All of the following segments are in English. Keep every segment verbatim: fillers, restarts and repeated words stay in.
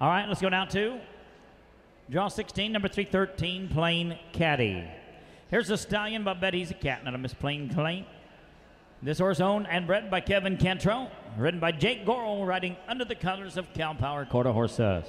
All right, let's go down to draw sixteen, number three thirteen, Plain Caddy. Here's the stallion, but bet he's a cat, not a Miss Plain Clay. This horse owned and bred by Kevin Cantrell, ridden by Jake Gorel, riding under the colors of Cal Power Quarter Horses.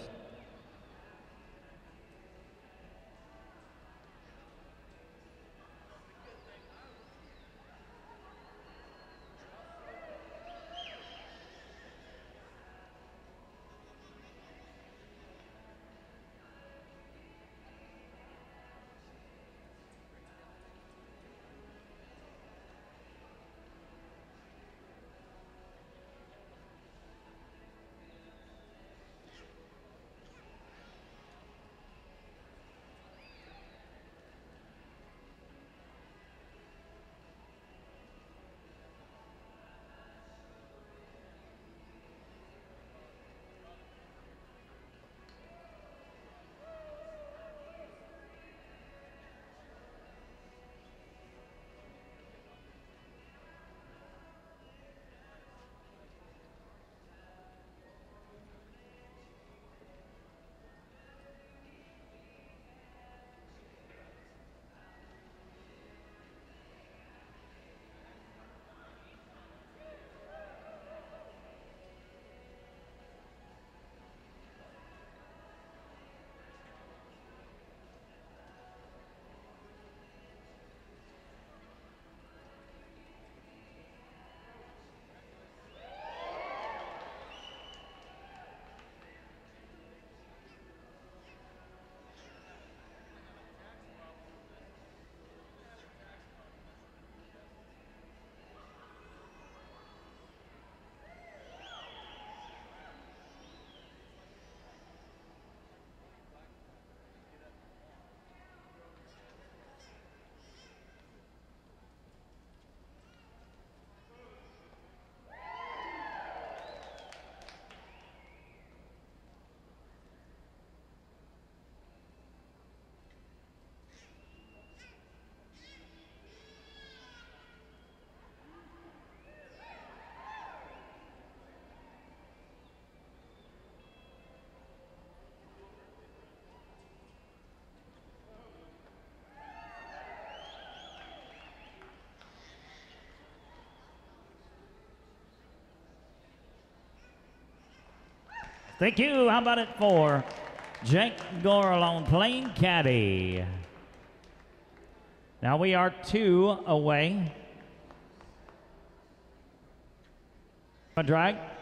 Thank you. How about it for Jake Gorel on Plain Caddy? Now we are two away. A drag.